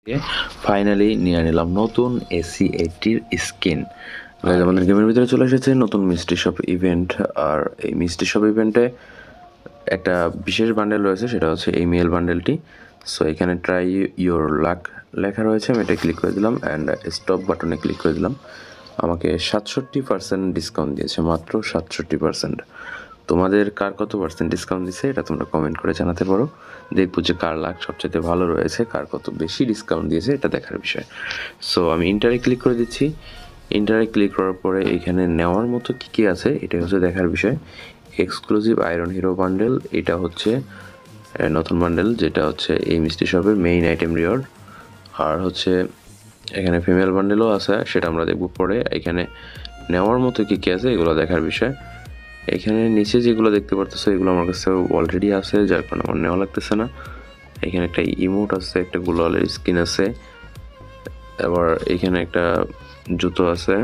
Finally নিয়ে নিলাম নতুন AC80 স্কিন। আমাদের গেমের ভিতরে চলে এসেছে নতুন মিস্ট্রি শপ ইভেন্ট। আর এই মিস্ট্রি শপ ইভেন্টে একটা বিশেষ বান্ডেল রয়েছে, সেটা হচ্ছে এই মেল বান্ডেলটি। সো এখানে ট্রাই ইউর লাক লেখা রয়েছে, আমি এটা ক্লিক করে দিলাম অ্যান্ড স্টপ বাটনে ক্লিক করে দিলাম। আমাকে 67% ডিসকাউন্ট দিয়েছে, মাত্র 67%। তোমাদের কার কত পার্সেন্ট ডিসকাউন্ট দিচ্ছে এটা তোমরা কমেন্ট করে জানাতে পারো। দেখবো যে কার লাক সবচেয়ে ভালো রয়েছে, কার কত বেশি ডিসকাউন্ট দিয়েছে এটা দেখার বিষয়। সো আমি ইন্টারে ক্লিক করে দিচ্ছি। ইন্টারে ক্লিক করার পরে এখানে নেওয়ার মতো কী কী আছে এটা হচ্ছে দেখার বিষয়। এক্সক্লুসিভ আয়রন হিরো বান্ডেল, এটা হচ্ছে নতুন বান্ডেল, যেটা হচ্ছে এই মিস্ট্রি শপের মেইন আইটেম রিওয়ার্ড। আর হচ্ছে এখানে ফিমেল বান্ডেলও আছে, সেটা আমরা দেখব পরে। এখানে নেওয়ার মতো কী কী আছে এগুলো দেখার বিষয়। এখানে নিচে যেগুলো দেখতে পারতেছো এগুলো আমার কাছে অলরেডি আছে, যার কারণে আমার নেওয়া লাগতেছে না। এখানে একটা ইমোট আছে, একটা গুলালের স্কিন আছে, আবার এখানে একটা জুতো আছে,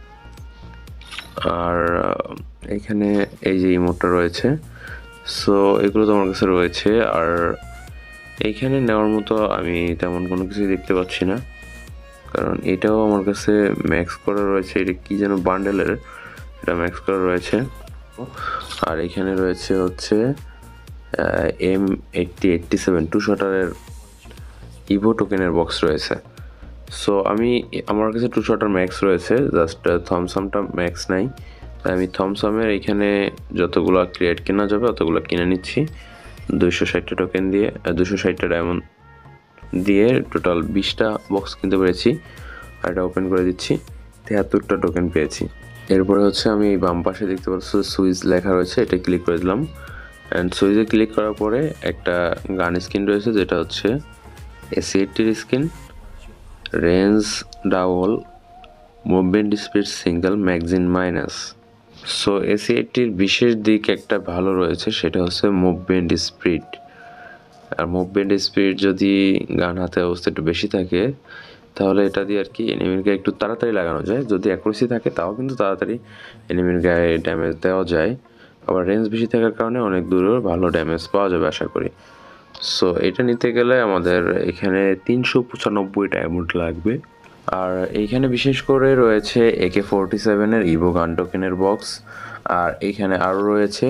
আর এখানে এই যে ইমোটটা রয়েছে। সো এগুলো তো আমার কাছে রয়েছে। আর এইখানে নেওয়ার মতো আমি তেমন কোনো কিছুই দেখতে পাচ্ছি না, কারণ এটাও আমার কাছে ম্যাক্স করা রয়েছে। এটা কি যেন বান্ডেলের, এটা ম্যাক্স করা রয়েছে। আর এখানে রয়েছে হচ্ছে M8087 টু শটারের ইভো টোকেনের বক্স রয়েছে। সো আমার কাছে টু শটার ম্যাক্স রয়েছে, জাস্ট থমসামটা ম্যাক্স নাই, তাই আমি থমসামের এখানে যতগুলো ক্রিয়েট কেনা যাবে অতগুলো কিনে নিচ্ছি 260টা টোকেন দিয়ে, 260টা ডায়মন্ড দিয়ে টোটাল 20টা বক্স কিনতে পেরেছি। আর এটা ওপেন করে দিচ্ছি, 73টা টোকেন পেয়েছি। এরপরে হচ্ছে আমি এই বাম পাশে দেখতে পাচ্ছি সুইচ লেখা রয়েছে, এটা ক্লিক করে দিলাম। অ্যান্ড সুইচে ক্লিক করার পরে একটা গান স্কিন রয়েছে, যেটা হচ্ছে AC80 skin, range double, movement speed single, magazine minus. So AC80-র বিশেষ দিক একটা ভালো রয়েছে, সেটা হচ্ছে মুভমেন্ট স্পিড। আর মুভমেন্ট স্পিড যদি গান হাতে অবস্থা একটু বেশি থাকে তাহলে এটা দিয়ে আর কি এনিমির গায়ে একটু তাড়াতাড়ি লাগানো যায়। যদি অ্যাকুরেসি থাকে তাও কিন্তু তাড়াতাড়ি এনিমির গায়ে ড্যামেজ দেওয়া যায়। আবার রেঞ্জ বেশি থাকার কারণে অনেক দূরেও ভালো ড্যামেজ পাওয়া যাবে আশা করি। সো এটা নিতে গেলে আমাদের এখানে 395 ডায়মন্ড লাগবে। আর এইখানে বিশেষ করে রয়েছে AK47-এর ইভো গান টোকেনের বক্স, আর এইখানে আরও রয়েছে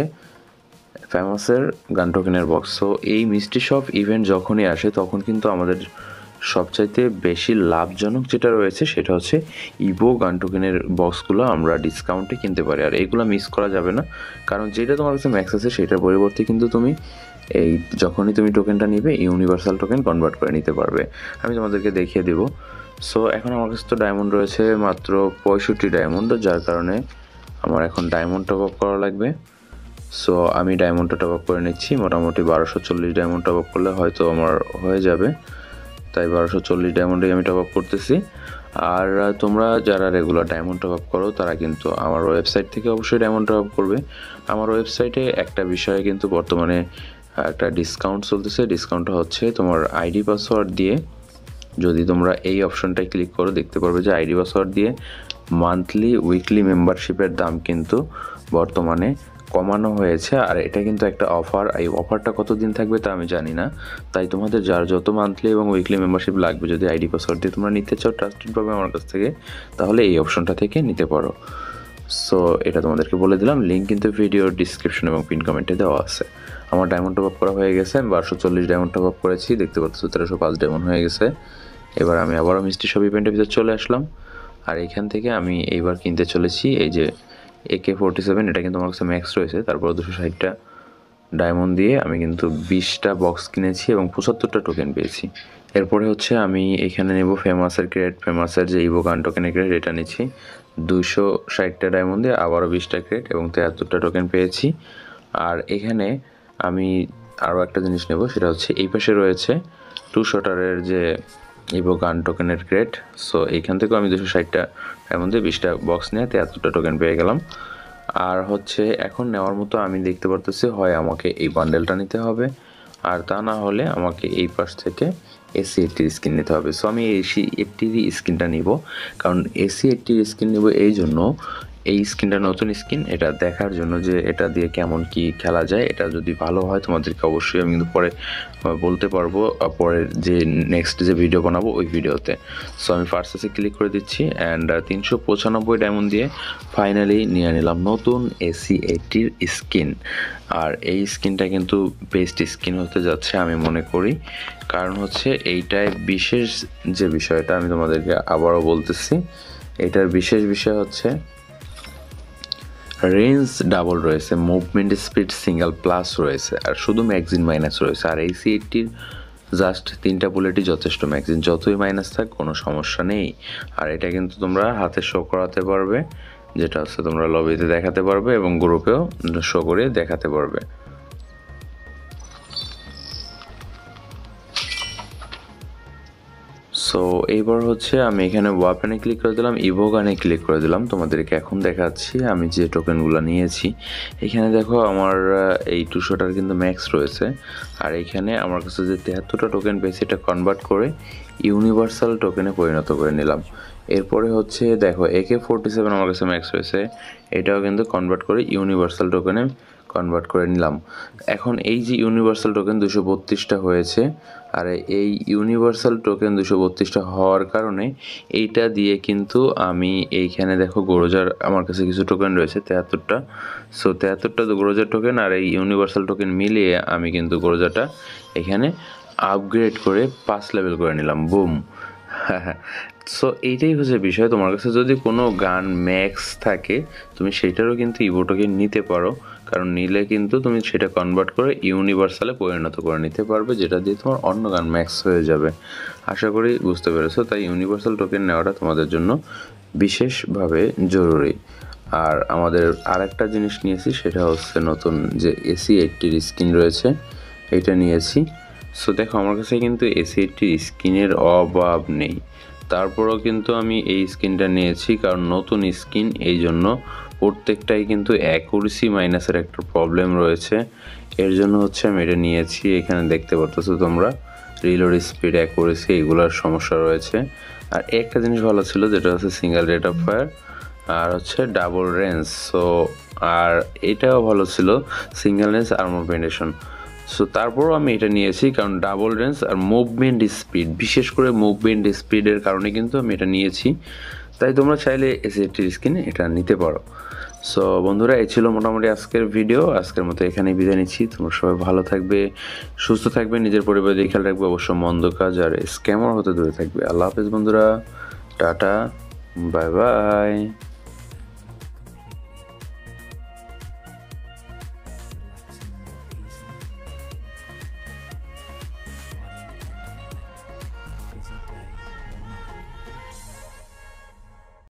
ফেমাসের গান টোকেনের বক্স। সো এই মিস্ট্রি শপ ইভেন্ট যখনই আসে তখন কিন্তু আমাদের সবচাইতে বেশি লাভজনক যেটা রয়েছে সেটা হচ্ছে ইভো গান টোকেনের বক্সগুলো আমরা ডিসকাউন্টে কিনতে পারি। আর এইগুলো মিস করা যাবে না, কারণ যেটা তোমার কাছে ম্যাক্স আছে সেটার পরিবর্তে কিন্তু তুমি এই যখনই তুমি টোকেনটা নিবে ইউনিভার্সাল টোকেন কনভার্ট করে নিতে পারবে। আমি তোমাদেরকে দেখিয়ে দেবো। সো এখন আমার কাছে তো ডায়মন্ড রয়েছে মাত্র 65 ডায়মন্ড, যার কারণে আমার এখন ডায়মন্ড টপ আপ করা লাগবে। সো আমি ডায়মন্ডটা টপ আপ করে নিচ্ছি, মোটামুটি 1240 ডায়মন্ড টপ আপ করলে হয়তো আমার হয়ে যাবে, তাই 1240 ডায়মন্ডেই আমি টপ আপ করতেছি। আর তোমরা যারা রেগুলার ডায়মন্ড টপ আপ করো তারা কিন্তু আমার ওয়েবসাইট থেকে অবশ্যই ডায়মন্ড টপ আপ করবে। আমার ওয়েবসাইটে একটা বিষয়ে কিন্তু বর্তমানে একটা ডিসকাউন্ট চলতেছে। ডিসকাউন্টটা হচ্ছে তোমার আইডি পাসওয়ার্ড দিয়ে, যদি তোমরা এই অপশনটায় ক্লিক করো দেখতে পারবে যে আইডি পাসওয়ার্ড দিয়ে মান্থলি উইকলি মেম্বারশিপের দাম কিন্তু বর্তমানে কমানো হয়েছে। আর এটা কিন্তু একটা অফার, এই অফারটা কতদিন থাকবে তা আমি জানি না, তাই তোমাদের যার যত মান্থলি এবং উইকলি মেম্বারশিপ লাগবে যদি আইডি পাসওয়ার্ড দিয়ে তোমরা নিতে চাও ট্রাস্টেডভাবে আমার কাছ থেকে, তাহলে এই অপশনটা থেকে নিতে পারো। সো এটা তোমাদেরকে বলে দিলাম, লিঙ্ক কিন্তু ভিডিওর ডিসক্রিপশন এবং পিন কমেন্টে দেওয়া আছে। আমার ডায়মন্ড টপ আপ করা হয়ে গেছে, আমি 1240 ডায়মন্ড টপ আপ করেছি, দেখতে পাচ্ছ 1305 ডায়মন্ড হয়ে গেছে। এবার আমি আবারও মিস্ট্রি শপ ইভেন্টের ভিতরে চলে আসলাম। আর এখান থেকে আমি এইবার কিনতে চলেছি এই যে AK47, এটা কিন্তু আমার কাছে ম্যাক্স রয়েছে। তারপর 260টা ডায়মন্ড দিয়ে আমি কিন্তু 20টা বক্স কিনেছি এবং 75টা টোকেন পেয়েছি। এরপরে হচ্ছে আমি এখানে নেব ফেমাসের ক্রেড, ফেমাসের যে ইভো গান টোকেনের ক্রেড, এটা নিচ্ছি 260টা ডায়মন্ড দিয়ে, আবারও 20টা ক্রেড এবং 73টা টোকেন পেয়েছি। আর এখানে আমি আরও একটা জিনিস নেব, সেটা হচ্ছে এই পাশে রয়েছে টু শটারের যে ইভো গান টোকেনের ক্রেট। সো এইখান থেকেও আমি 260টা ডায়মন্ড দিয়ে 20টা বক্স নিয়ে 73টা টোকেন পেয়ে গেলাম। আর হচ্ছে এখন নেওয়ার মতো আমি দেখতে পারতেছি হয় আমাকে এই বান্ডেলটা নিতে হবে, আর তা না হলে আমাকে এই পাশ থেকে AC80 স্কিন নিতে হবে। সো আমি AC80 স্কিনটা নিব, কারণ AC80 স্কিন নেব এই জন্য এই স্কিনটা নতুন স্কিন, এটা দেখার জন্য যে এটা দিয়ে কেমন কি খেলা যায়। এটা যদি ভালো হয় তোমাদেরকে অবশ্যই আমি কিন্তু পরে বলতে পারবো, পরে যে নেক্সট যে ভিডিও বানাবো ওই ভিডিওতে। সো আমি ফার্স্টে ক্লিক করে দিচ্ছি অ্যান্ড 395 ডায়মন্ড দিয়ে ফাইনালি নিয়ে নিলাম নতুন AC80-র স্কিন। আর এই স্কিনটা কিন্তু বেস্ট স্কিন হতে যাচ্ছে আমি মনে করি, কারণ হচ্ছে এইটায় বিশেষ যে বিষয়টা আমি তোমাদেরকে আবারও বলতেছি, এটার বিশেষ বিষয় হচ্ছে রেঞ্জ ডাবল রয়েছে, মুভমেন্ট স্পিড সিঙ্গেল প্লাস রয়েছে, আর শুধু ম্যাগজিন মাইনাস রয়েছে। আর AC80-র জাস্ট 3টা বুলেটই যথেষ্ট, ম্যাগজিন যতই মাইনাস থাক কোনো সমস্যা নেই। আর এটা কিন্তু তোমরা হাতে শো করাতে পারবে, যেটা হচ্ছে তোমরা লবিতে দেখাতে পারবে এবং গ্রুপেও শো করে দেখাতে পারবে। সো এইবার হচ্ছে আমি এখানে ওয়াপেনে ক্লিক করে দিলাম, ইভোগানে ক্লিক করে দিলাম। তোমাদেরকে এখন দেখাচ্ছি আমি যে টোকেনগুলো নিয়েছি। এখানে দেখো আমার এই 200টার কিন্তু ম্যাক্স রয়েছে, আর এখানে আমার কাছে যে 73টা টোকেন পেয়েছি এটা কনভার্ট করে ইউনিভার্সাল টোকেনে পরিণত করে নিলাম। এরপরে হচ্ছে দেখো AK47 আমার কাছে ম্যাক্স রয়েছে, এটাও কিন্তু কনভার্ট করে ইউনিভার্সাল টোকেনে কনভার্ট করে নিলাম। এখন এই যে ইউনিভার্সাল টোকেন 232টা হয়েছে, আর এই ইউনিভার্সাল টোকেন 232টা হওয়ার কারণে এইটা দিয়ে কিন্তু আমি এইখানে দেখো গোরোজার আমার কাছে কিছু টোকেন রয়েছে 73টা। সো 73টা গোরোজার টোকেন আর এই ইউনিভার্সাল টোকেন মিলিয়ে আমি কিন্তু গোরোজাটা এখানে আপগ্রেড করে 5 লেভেল করে নিলাম, বুম। সো এইটাই হচ্ছে বিষয়, তোমার কাছে যদি কোনো গান ম্যাক্স থাকে তুমি সেটারও কিন্তু ইভোটোকে নিতে পারো, কারণ নিলে কিন্তু তুমি সেটা কনভার্ট করে ইউনিভার্সালে পরিণত করে নিতে পারবে, যেটা দিয়ে তোমার অন্য গান ম্যাক্স হয়ে যাবে। আশা করি বুঝতে পেরেছো। তাই ইউনিভার্সাল টোকেন নেওয়াটা তোমাদের জন্য বিশেষভাবে জরুরি। আর আমাদের আরেকটা জিনিস নিয়েছি, সেটা হচ্ছে নতুন যে AC80-র স্কিন রয়েছে, এটা নিয়েছি। সো দেখো আমার কাছে কিন্তু AC80-র স্কিনের অভাব নেই, তারপরেও কিন্তু আমি এই স্কিনটা নিয়েছি কারণ নতুন স্কিন, এই জন্য প্রত্যেকটাই কিন্তু অ্যাকুরেসি মাইনাসের একটা প্রবলেম রয়েছে, এর জন্য হচ্ছে আমি এটা নিয়েছি। এখানে দেখতে পারতেছো তোমরা রিলোড স্পিড, অ্যাকুরেসি এগুলোর সমস্যা রয়েছে। আর একটা জিনিস ভালো ছিল যেটা হচ্ছে সিঙ্গেল রেট অফ ফায়ার আর হচ্ছে ডাবল রেঞ্জ। সো আর এটাও ভালো ছিল, single range armour penetration. So তারপরও আমি এটা নিয়েছি কারণ ডাবল রেঞ্জ আর মুভমেন্ট স্পিড, বিশেষ করে মুভমেন্ট স্পিডের কারণে কিন্তু আমি এটা নিয়েছি। তাই তোমরা চাইলে AC80-র স্কিন এটা নিতে পারো। সো বন্ধুরা, এই ছিল মোটামুটি আজকের ভিডিও। আজকের মতো এখানেই বিদায় নিচ্ছি। তোমরা সবাই ভালো থাকবে, সুস্থ থাকবে, নিজের পরিবারের খেয়াল রাখবে, অবশ্য মন্দ কাজ আর স্ক্যামার হতে দূরে থাকবে। আল্লাহ হাফেজ বন্ধুরা, টাটা, বাই বাই।